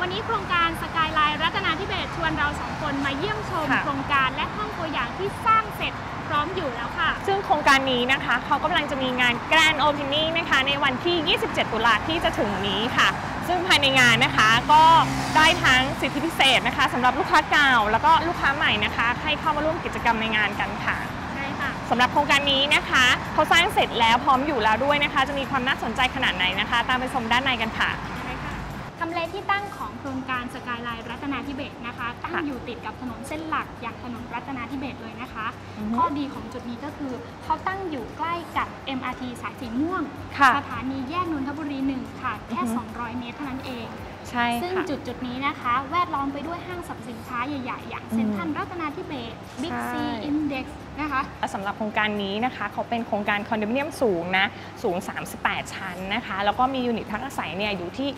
วันนี้โครงการสกายไลน์รัตนาธิเบศชวนเรา2 คนมาเยี่ยมชมโครงการและห้องตัวอย่างที่สร้างเสร็จพร้อมอยู่แล้วค่ะซึ่งโครงการนี้นะคะเขากำลังจะมีงาน Grand Opening นะคะในวันที่ 27 ตุลาที่จะถึงนี้ค่ะซึ่งภายในงานนะคะก็ได้ทั้งสิทธิพิเศษนะคะสำหรับลูกค้าเก่าแล้วก็ลูกค้าใหม่นะคะให้เข้ามาร่วมกิจกรรมในงานกันค่ะใช่ค่ะสำหรับโครงการนี้นะคะเขาสร้างเสร็จแล้วพร้อมอยู่แล้วด้วยนะคะจะมีความน่าสนใจขนาดไหนนะคะตามไปชมด้านในกันค่ะทำเลที่ตั้งของโครงการสกายไลน์รัตนาธิเบศนะคะตั้งอยู่ติดกับถนนเส้นหลักอย่างถนนรัตนาธิเบศเลยนะคะข้อดีของจุดนี้ก็คือเขาตั้งอยู่ใกล้กับ MRT สายสีม่วงสถานีแยกนนทบุรี1ค่ะแค่200 เมตรเท่านั้นเองใช่ซึ่งจุดนี้นะคะแวดล้อมไปด้วยห้างสรรพสินค้าใหญ่ๆอย่างเซ็นทรัลรัตนาธิเบศ Big C Index นะคะสำหรับโครงการนี้นะคะเขาเป็นโครงการคอนโดมิเนียมสูงนะสูง38 ชั้นนะคะแล้วก็มียูนิตพักอาศัยเนี่ยอยู่ที่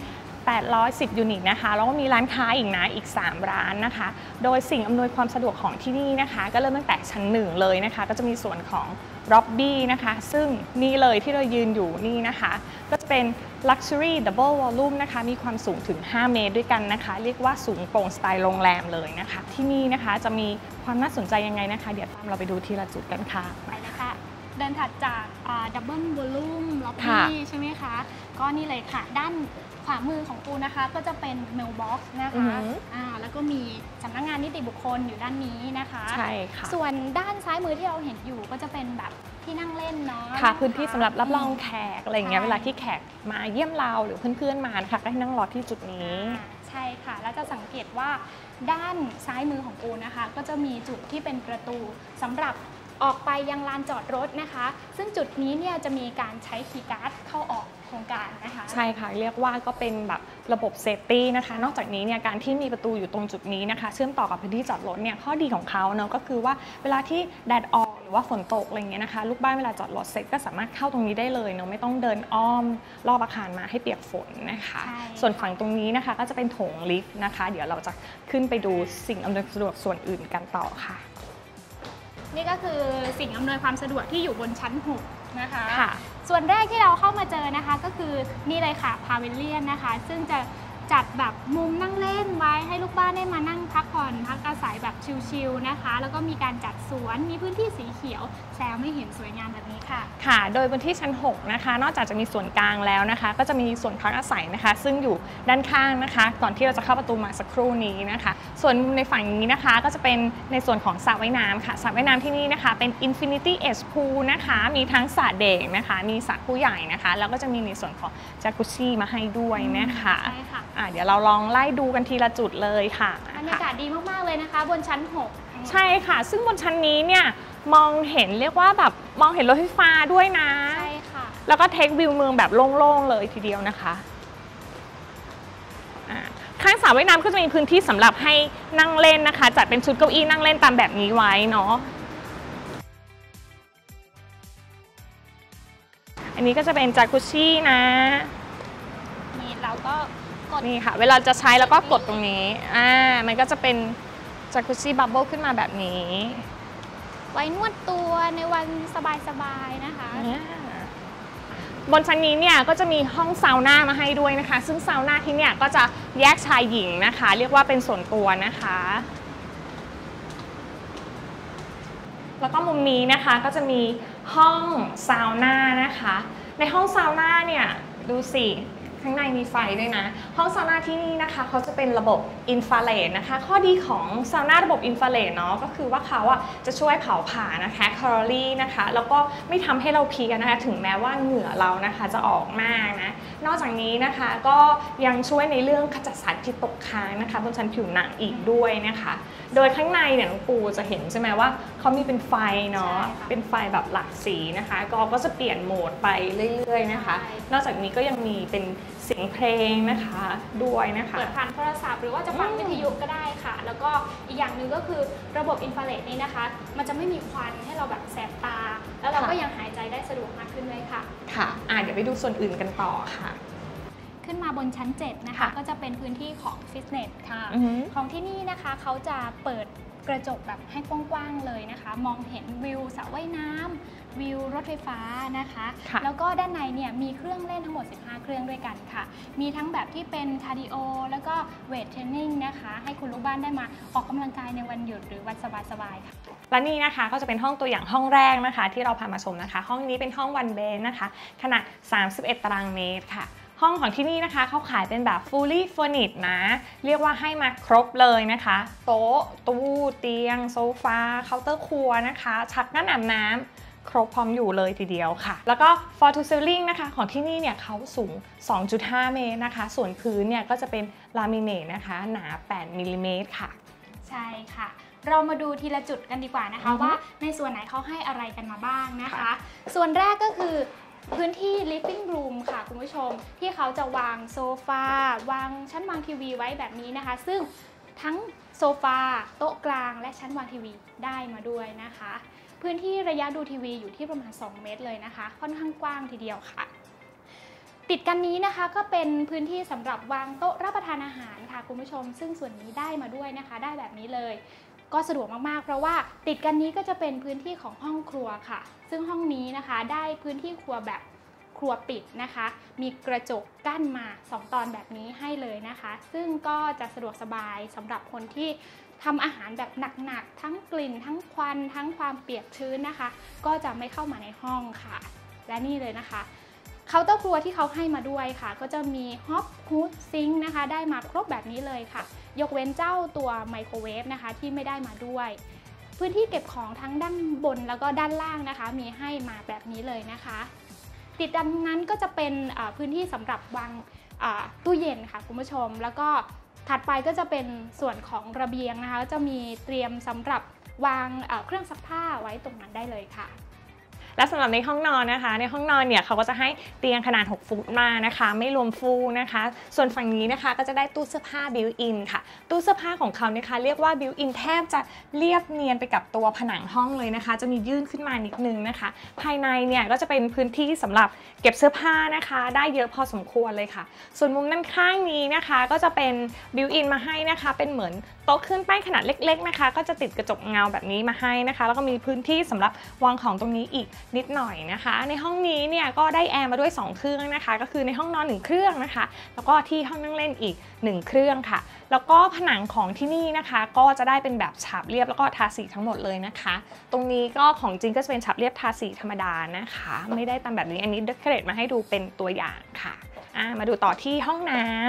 810 ยูนิตนะคะแล้วก็มีร้านค้าอีกนะอีก3 ร้านนะคะโดยสิ่งอำนวยความสะดวกของที่นี่นะคะก็เริ่มตั้งแต่ชั้น1เลยนะคะก็จะมีส่วนของล็อบบี้นะคะซึ่งนี่เลยที่เรายืนอยู่นี่นะคะก็จะเป็น Luxury Double Volume นะคะมีความสูงถึง5 เมตรด้วยกันนะคะเรียกว่าสูงโปร่งสไตล์โรงแรมเลยนะคะที่นี่นะคะจะมีความน่าสนใจยังไงนะคะเดี๋ยวตามเราไปดูทีละจุดกันค่ะไปเลยค่ะเดินถัดจาก Double Volume Lobby ใช่ไหมคะก็นี่เลยค่ะด้านขวามือของปูนะคะก็จะเป็นเมลบ็อกซ์นะคะแล้วก็มีสำนักงานนิติบุคคลอยู่ด้านนี้นะคะใช่ค่ะส่วนด้านซ้ายมือที่เราเห็นอยู่ก็จะเป็นแบบที่นั่งเล่นเนาะค่ะพื้นที่สำหรับรับรองแขกอะไรอย่างเงี้ยเวลาที่แขกมาเยี่ยมเราหรือเพื่อนๆมานะคะก็ให้นั่งรอที่จุดนี้ใช่ค่ะแล้วจะสังเกตว่าด้านซ้ายมือของปูนะคะก็จะมีจุดที่เป็นประตูสำหรับออกไปยังลานจอดรถนะคะซึ่งจุดนี้เนี่ยจะมีการใช้คีย์การ์ดเข้าออกโครงการนะคะใช่ค่ะเรียกว่าก็เป็นแบบระบบเซฟตี้นะคะนอกจากนี้เนี่ยการที่มีประตูอยู่ตรงจุดนี้นะคะเชื่อมต่อกับพื้นที่จอดรถเนี่ยข้อดีของเขาเนาะก็คือว่าเวลาที่แดดออกหรือว่าฝนตกอะไรเงี้ยนะคะลูกบ้านเวลาจอดรถเสร็จก็สามารถเข้าตรงนี้ได้เลยเนาะไม่ต้องเดินอ้อมรอบอาคารมาให้เปียกฝนนะคะส่วนฝั่งตรงนี้นะคะก็จะเป็นโถงลิฟต์นะคะเดี๋ยวเราจะขึ้นไปดูสิ่งอำนวยความสะดวกส่วนอื่นกันต่อค่ะนี่ก็คือสิ่งอำนวยความสะดวกที่อยู่บนชั้น6นะคะส่วนแรกที่เราเข้ามาเจอนะคะก็คือนี่เลยค่ะพาวิลเลียนนะคะซึ่งจะจัดแบบมุมนั่งเล่นไว้ให้ลูกบ้านได้มานั่งพักผ่อนพักอาศัยแบบชิลๆนะคะแล้วก็มีการจัดสวนมีพื้นที่สีเขียวแซมให้เห็นสวยงามแบบนี้ค่ะค่ะโดยบนที่ชั้น6นะคะนอกจากจะมีส่วนกลางแล้วนะคะก็จะมีส่วนพักอาศัยนะคะซึ่งอยู่ด้านข้างนะคะก่อนที่เราจะเข้าประตูมาสักครู่นี้นะคะส่วนในฝั่งนี้นะคะก็จะเป็นในส่วนของสระว่ายน้ำค่ะสระว่ายน้ำที่นี่นะคะเป็น Infinity Edge Pool นะคะมีทั้งสระเด็กนะคะมีสระผู้ใหญ่นะคะแล้วก็จะมีในส่วนของจากุชี่มาให้ด้วยนะคะใช่ค่ะเดี๋ยวเราลองไล่ดูกันทีละจุดเลยค่ะบรรยากาศดีมากๆเลยนะคะบนชั้น6 ใช่ค่ะซึ่งบนชั้นนี้เนี่ยมองเห็นเรียกว่าแบบมองเห็นรถไฟฟ้าด้วยนะใช่ค่ะแล้วก็เทควิวเมืองแบบโล่งๆเลยทีเดียวนะคะข้างสระว่ายน้ำก็จะมีพื้นที่สำหรับให้นั่งเล่นนะคะจัดเป็นชุดเก้าอี้นั่งเล่นตามแบบนี้ไว้เนาะอันนี้ก็จะเป็นจากุชี่นะนี่เราก็นี่ค่ะเวลาจะใช้แล้วก็กดตรงนี้มันก็จะเป็นจากุชี่บับเบิ้ลขึ้นมาแบบนี้ไว้นวดตัวในวันสบายๆนะคะบนชั้นนี้เนี่ยก็จะมีห้องซาวน่ามาให้ด้วยนะคะซึ่งซาวน่าที่เนี่ยก็จะแยกชายหญิงนะคะเรียกว่าเป็นส่วนตัวนะคะแล้วก็มุมนี้นะคะก็จะมีห้องซาวน่านะคะในห้องซาวน่าเนี่ยดูสิข้างในมีไฟด้วยนะห้องซาวน่าที่นี่นะคะเขาจะเป็นระบบอินฟราเรดนะคะข้อดีของซาวน่าระบบอินฟราเรดเนาะก็คือว่าเขาจะช่วยเผาผลาญนะคะแคลอรี่นะคะแล้วก็ไม่ทำให้เราเพลียนะคะถึงแม้ว่าเหงื่อเรานะคะจะออกมากนะนอกจากนี้นะคะก็ยังช่วยในเรื่องขจัดสารพิษตกค้างนะคะบนชั้นผิวหนังอีกด้วยนะคะโดยข้างในเนี่ยน้องปูจะเห็นใช่ไหมว่าเขามีเป็นไฟเนาะเป็นไฟแบบหลากสีนะคะก็จะเปลี่ยนโหมดไปเรื่อยๆนะคะนอกจากนี้ก็ยังมีเป็นเสียงเพลงนะคะด้วยนะคะเปิดผ่านโทรศัพท์หรือว่าจะฟังวิทยุก็ได้ค่ะแล้วก็อีกอย่างหนึ่งก็คือระบบอินฟราเรดนี้นะคะมันจะไม่มีควันให้เราแบบแสบตาแล้วเราก็ยังหายใจได้สะดวกมากขึ้นด้วยค่ะค่ะเดี๋ยวไปดูส่วนอื่นกันต่อค่ะขึ้นมาบนชั้น7นะคะก็จะเป็นพื้นที่ของฟิตเนสค่ะของที่นี่นะคะเขาจะเปิดกระจกแบบให้กว้างๆเลยนะคะมองเห็นวิวสระว่ายน้ำวิวรถไฟฟ้านะคะแล้วก็ด้านในเนี่ยมีเครื่องเล่นทั้งหมด15เครื่องด้วยกันค่ะมีทั้งแบบที่เป็นคาร์ดิโอแล้วก็เวทเทรนนิ่งนะคะให้คุณลูกบ้านได้มาออกกำลังกายในวันหยุดหรือวันสบายๆค่ะและนี่นะคะก็จะเป็นห้องตัวอย่างห้องแรกนะคะที่เราพามาชมนะคะห้องนี้เป็นห้องone bedนะคะขนาด31ตารางเมตรค่ะห้องของที่นี่นะคะเขาขายเป็นแบบ fully furnished นะเรียกว่าให้มาครบเลยนะคะโต๊ะตู้เตียงโซฟาเคาน์เตอร์ครัวนะคะชักน้ำน้ำครบพร้อมอยู่เลยทีเดียวค่ะแล้วก็ floor to ceiling นะคะของที่นี่เนี่ยเขาสูง 2.5 เมตรนะคะส่วนพื้นเนี่ยก็จะเป็นลามิเนตนะคะหนา8มิลลิเมตรค่ะใช่ค่ะเรามาดูทีละจุดกันดีกว่านะคะว่าในส่วนไหนเขาให้อะไรกันมาบ้างนะคะส่วนแรกก็คือพื้นที่ living room ค่ะคุณผู้ชมที่เขาจะวางโซฟาวางชั้นวางทีวีไว้แบบนี้นะคะซึ่งทั้งโซฟาโต๊ะกลางและชั้นวางทีวีได้มาด้วยนะคะพื้นที่ระยะดูทีวีอยู่ที่ประมาณ2เมตรเลยนะคะค่อนข้างกว้างทีเดียวค่ะติดกันนี้นะคะก็เป็นพื้นที่สำหรับวางโต๊ะรับประทานอาหารค่ะคุณผู้ชมซึ่งส่วนนี้ได้มาด้วยนะคะได้แบบนี้เลยก็สะดวกมากๆเพราะว่าติดกันนี้ก็จะเป็นพื้นที่ของห้องครัวค่ะซึ่งห้องนี้นะคะได้พื้นที่ครัวแบบครัวปิดนะคะมีกระจกกั้นมา2ตอนแบบนี้ให้เลยนะคะซึ่งก็จะสะดวกสบายสำหรับคนที่ทำอาหารแบบหนักๆทั้งกลิ่นทั้งควันทั้งความเปียกชื้นนะคะก็จะไม่เข้ามาในห้องค่ะและนี่เลยนะคะเคาน์เตอร์ครัวที่เขาให้มาด้วยค่ะก็จะมีฮอปฮูดซิงค์นะคะได้มาครบแบบนี้เลยค่ะยกเว้นเจ้าตัวไมโครเวฟนะคะที่ไม่ได้มาด้วยพื้นที่เก็บของทั้งด้านบนแล้วก็ด้านล่างนะคะมีให้มาแบบนี้เลยนะคะติดดังนั้นก็จะเป็นพื้นที่สำหรับวางตู้เย็นค่ะคุณผู้ชมแล้วก็ถัดไปก็จะเป็นส่วนของระเบียงนะคะจะมีเตรียมสำหรับวางเครื่องซักผ้าไว้ตรงนั้นได้เลยค่ะและสำหรับในห้องนอนนะคะในห้องนอนเนี่ยเขาก็จะให้เตียงขนาด6ฟุตมานะคะไม่รวมฟูกนะคะส่วนฝั่งนี้นะคะก็จะได้ตู้เสื้อผ้าบิวอินค่ะตู้เสื้อผ้าของเขาเนี่ยเรียกว่าบิวอินแทบจะเรียบเนียนไปกับตัวผนังห้องเลยนะคะจะมียื่นขึ้นมานิดนึงนะคะภายในเนี่ยก็จะเป็นพื้นที่สำหรับเก็บเสื้อผ้านะคะได้เยอะพอสมควรเลยค่ะส่วนมุมด้านข้างนี้นะคะก็จะเป็นบิวอินมาให้นะคะเป็นเหมือนโต๊ะเครื่องแป้งขนาดเล็กๆนะคะก็จะติดกระจกเงาแบบนี้มาให้นะคะแล้วก็มีพื้นที่สำหรับวางของตรงนี้อีกนิดหน่อยนะคะในห้องนี้เนี่ยก็ได้แอร์มาด้วย2เครื่องนะคะก็คือในห้องนอน1เครื่องนะคะแล้วก็ที่ห้องนั่งเล่นอีก1เครื่องค่ะแล้วก็ผนังของที่นี่นะคะก็จะได้เป็นแบบฉาบเรียบแล้วก็ทาสีทั้งหมดเลยนะคะตรงนี้ก็ของจริงก็จะเป็นฉาบเรียบทาสีธรรมดานะคะไม่ได้ตามแบบนี้อันนี้เดคอเรทมาให้ดูเป็นตัวอย่างค่ะมาดูต่อที่ห้องน้ำ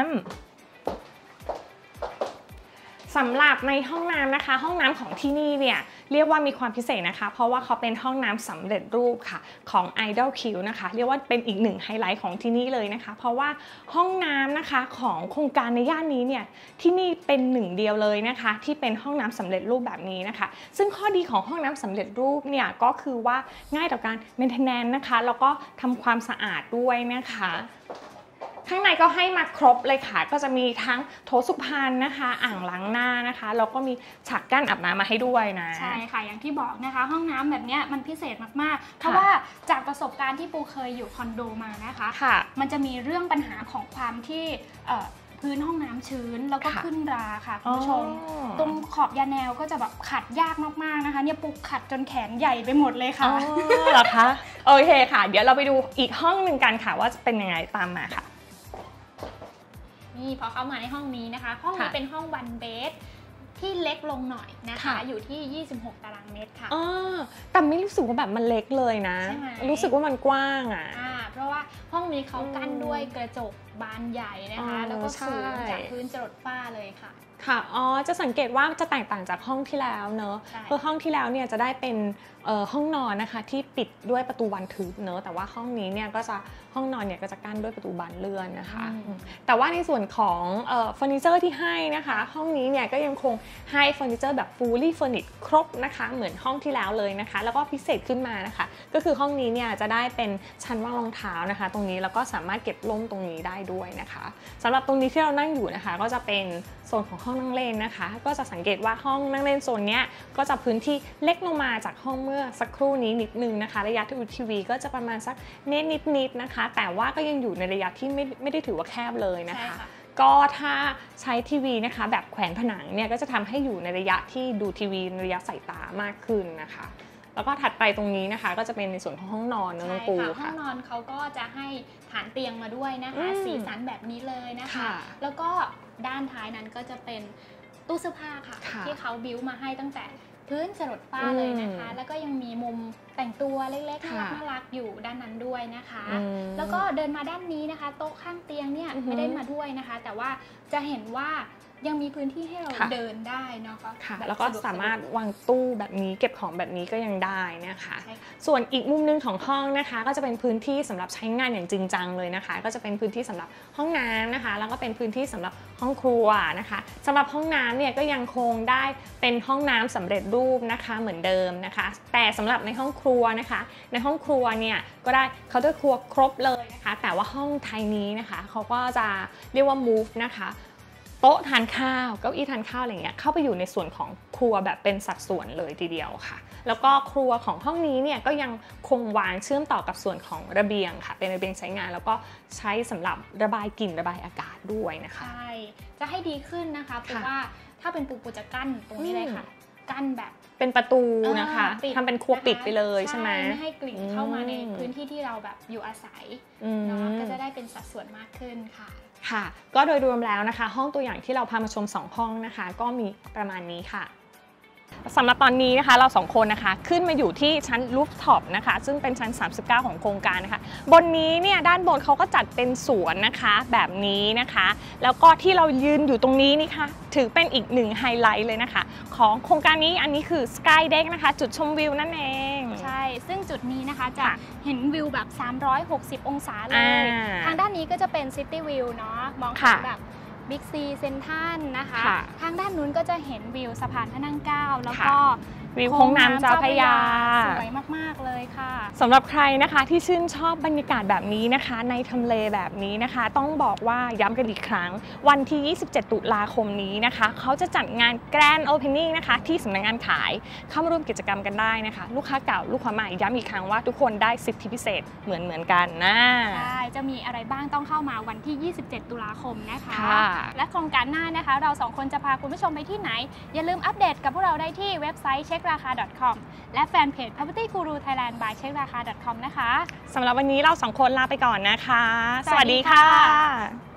สำหรับในห้องน้ำนะคะห้องน้ำของที่นี่เนี่ยเรียกว่ามีความพิเศษนะคะเพราะว่าเขาเป็นห้องน้ำสำเร็จรูปค่ะของ Idol Q นะคะเรียกว่าเป็นอีกหนึ่งไฮไลท์ของที่นี่เลยนะคะเพราะว่าห้องน้ำนะคะของโครงการในย่านนี้เนี่ยที่นี่เป็นหนึ่งเดียวเลยนะคะที่เป็นห้องน้ำสำเร็จรูปแบบนี้นะคะซึ่งข้อดีของห้องน้ำสำเร็จรูปเนี่ยก็คือว่าง่ายต่อการเมนเทนแนนซ์นะคะแล้วก็ทำความสะอาดด้วยนะคะข้างในก็ให้มาครบเลยค่ะก็จะมีทั้งโถสุพรรณนะคะอ่างล้างหน้านะคะแล้วก็มีฉากกั้นอาบน้ำมาให้ด้วยนะใช่ค่ะอย่างที่บอกนะคะห้องน้ำแบบนี้มันพิเศษมากๆเพราะว่าจากประสบการณ์ที่ปูเคยอยู่คอนโดมานะคะมันจะมีเรื่องปัญหาของความที่พื้นห้องน้ำชื้นแล้วก็ขึ้นราค่ะคุณผู้ชมตรงขอบยาแนวก็จะแบบขัดยากมากๆนะคะเนี่ยปูขัดจนแขนใหญ่ไปหมดเลยค่ะเหรอคะโอเคค่ะเดี๋ยวเราไปดูอีกห้องหนึ่งกันค่ะว่าจะเป็นยังไงตามมาค่ะนี่พอเข้ามาในห้องนี้นะคะห้องนี้เป็นห้องone bedที่เล็กลงหน่อยนะคะอยู่ที่26ตารางเมตรค่ะแต่ไม่รู้สึกว่าแบบมันเล็กเลยนะรู้สึกว่ามันกว้างเพราะว่าห้องนี้เขากั้นด้วยกระจกบานใหญ่นะคะแล้วก็สูงจากพื้นจรดฝ้าเลยค่ะค่ะจะสังเกตว่าจะแตกต่างจากห้องที่แล้วเนอะเพราะห้องที่แล้วเนี่ยจะได้เป็นห้องนอนนะคะที่ปิดด้วยประตูบานทึบเนอะแต่ว่าห้องนี้เนี่ยก็จะห้องนอนเนี่ยก็จะกั้นด้วยประตูบานเลื่อนนะคะแต่ว่าในส่วนของเฟอร์นิเจอร์ที่ให้นะคะห้องนี้เนี่ยก็ยังคงให้เฟอร์นิเจอร์แบบ fully furnished ครบนะคะเหมือนห้องที่แล้วเลยนะคะแล้วก็พิเศษขึ้นมานะคะก็คือห้องนี้เนี่ยจะได้เป็นชั้นวางรองเท้านะคะตรงนี้แล้วก็สามารถเก็บร่มตรงนี้ได้ด้วยนะคะสำหรับตรงนี้ที่เรานั่งอยู่นะคะก็จะเป็นโซนของห้องนั่งเล่นนะคะก็จะสังเกตว่าห้องนั่งเล่นโซนนี้ก็จะพื้นที่เล็กลงมาจากห้องเมื่อสักครู่นี้นิดนึงนะคะระยะที่ดูทีวีก็จะประมาณสักเมตรนิดๆนะคะแต่ว่าก็ยังอยู่ในระยะที่ไม่ได้ถือว่าแคบเลยนะคะก็ถ้าใช้ทีวีนะคะแบบแขวนผนังเนี่ยก็จะทำให้อยู่ในระยะที่ดูทีวีในระยะสายตามากขึ้นนะคะแล้วก็ถัดไปตรงนี้นะคะก็จะเป็นในส่วนของห้องนอนน้องปูค่ะห้องนอนเขาก็จะให้ฐานเตียงมาด้วยนะคะสีสันแบบนี้เลยนะคะแล้วก็ด้านท้ายนั้นก็จะเป็นตู้เสื้อผ้าค่ะที่เขาบิ้วมาให้ตั้งแต่พื้นสลดฝ้าเลยนะคะแล้วก็ยังมีมุมแต่งตัวเล็กๆน่ารักอยู่ด้านนั้นด้วยนะคะแล้วก็เดินมาด้านนี้นะคะโต๊ะข้างเตียงเนี่ยไม่ได้มาด้วยนะคะแต่ว่าจะเห็นว่ายังมีพื้นที่ให้เราเดินได้นะคะแล้วก็สามารถวางตู้แบบนี้เก็บของแบบนี้ก็ยังได้นะคะส่วนอีกมุมนึงของห้องนะคะก็จะเป็นพื้นที่สำหรับใช้งานอย่างจริงจังเลยนะคะก็จะเป็นพื้นที่สำหรับห้องน้ำนะคะแล้วก็เป็นพื้นที่สำหรับห้องครัวนะคะสำหรับห้องน้ำเนี่ยก็ยังคงได้เป็นห้องน้ำสำเร็จรูปนะคะเหมือนเดิมนะคะแต่สำหรับในห้องครัวนะคะในห้องครัวเนี่ยก็ได้เคาน์เตอร์ครัวครบเลยนะคะแต่ว่าห้องไทยนี้นะคะเขาก็จะเรียกว่า move นะคะโต๊ะทานข้าวเก้าอี้ทานข้าวอะไรเงี้ยเข้าไปอยู่ในส่วนของครัวแบบเป็นสัดส่วนเลยทีเดียวค่ะแล้วก็ครัวของห้องนี้เนี่ยก็ยังคงวางเชื่อมต่อกับส่วนของระเบียงค่ะเป็นระเบียงใช้งานแล้วก็ใช้สำหรับระบายกลิ่นระบายอากาศด้วยนะคะใช่จะให้ดีขึ้นนะคะเพราะว่าถ้าเป็นปูจะกั้นตรงนี้เลยค่ะกั้นแบบเป็นประตูนะคะทำเป็นครัวปิดไปเลยใช่ไหมไม่ให้กลิ่นเข้ามาในพื้นที่ที่เราแบบอยู่อาศัยเนาะก็จะได้เป็นสัดส่วนมากขึ้นค่ะค่ะก็โดยรวมแล้วนะคะห้องตัวอย่างที่เราพามาชม2ห้องนะคะก็มีประมาณนี้ค่ะสำหรับตอนนี้นะคะเรา2คนนะคะขึ้นมาอยู่ที่ชั้นรูฟท็อปนะคะซึ่งเป็นชั้น39ของโครงการนะคะบนนี้เนี่ยด้านบนเขาก็จัดเป็นสวนนะคะแบบนี้นะคะแล้วก็ที่เรายืนอยู่ตรงนี้นี่ค่ะถือเป็นอีก1ไฮไลท์เลยนะคะของโครงการนี้อันนี้คือ Sky Deck นะคะจุดชมวิวนั่นเองใช่ซึ่งจุดนี้นะคะจะเห็นวิวแบบ360องศาเลยทางด้านนี้ก็จะเป็น City View เนาะมองเห็นแบบบิ๊กซีเซ็นทรัลนะคะทางด้านนู้นก็จะเห็นวิวสะพานพระนั่งเกล้าแล้วก็วิวโค้งน้ำเจ้าพระยาสวยมากๆเลยค่ะสำหรับใครนะคะที่ชื่นชอบบรรยากาศแบบนี้นะคะในทำเลแบบนี้นะคะต้องบอกว่าย้ำกันอีกครั้งวันที่27ตุลาคมนี้นะคะเขาจะจัดงาน Grand Opening นะคะที่สำนักงานขายเข้ามาร่วมกิจกรรมกันได้นะคะลูกค้าเก่าลูกค้าใหม่ย้ำอีกครั้งว่าทุกคนได้สิทธิพิเศษเหมือนกันนะใช่จะมีอะไรบ้างต้องเข้ามาวันที่27ตุลาคมนะคะและโครงการหน้านะคะเรา2คนจะพาคุณผู้ชมไปที่ไหนอย่าลืมอัปเดตกับพวกเราได้ที่เว็บไซต์cherkraka.com และแฟนเพจ Property Guru Thailand by cherkraka.com นะคะสำหรับวันนี้เรา2คนลาไปก่อนนะคะสวัสดีค่ะ